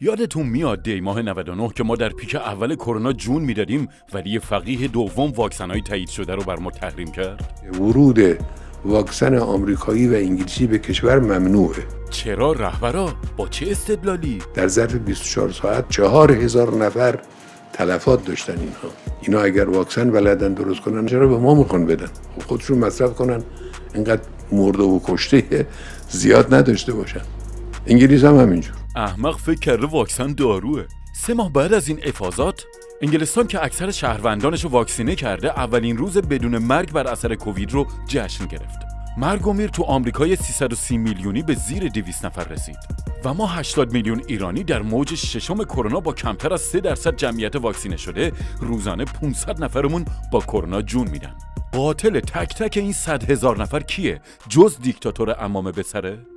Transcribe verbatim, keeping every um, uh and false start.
یادتون میاد دی ماه نود و نه که ما در پیک اول کرونا جون میدادیم ولی فقیه دوم واکسن‌های تایید شده رو بر ما تحریم کرد؟ ورود واکسن آمریکایی و انگلیسی به کشور ممنوعه. چرا رهبرا؟ با چه استدلالی؟ در ظرف بیست و چهار ساعت چهار هزار نفر تلفات داشتن اینها. اینا اگر واکسن بلدن درست کنن چرا به ما میخوان بدن؟ خودشون مصرف کنن، اینقدر مرده و کشته زیاد نداشته باشن. انگلیس هم همینجور. احمق فکر کرده واکسن داروه. سه ماه بعد از این افاضات انگلستان که اکثر شهروندانش رو واکسینه کرده اولین روز بدون مرگ بر اثر کووید رو جشن گرفت. مرگ و میر تو آمریکای سیصد و سی میلیونی به زیر دویست نفر رسید و ما هشتاد میلیون ایرانی در موج ششم کرونا با کمتر از سه درصد جمعیت واکسینه شده روزانه پانصد نفرمون با کرونا جون میدن. قاتل تک تک این صد هزار نفر کیه جز دیکتاتور عمامه به سره؟